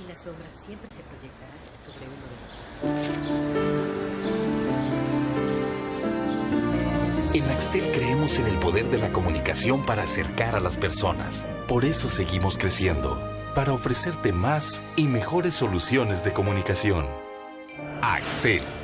la sombra siempre se proyectará sobre uno de nosotros. En Axtel creemos en el poder de la comunicación para acercar a las personas. Por eso seguimos creciendo, para ofrecerte más y mejores soluciones de comunicación. Axtel.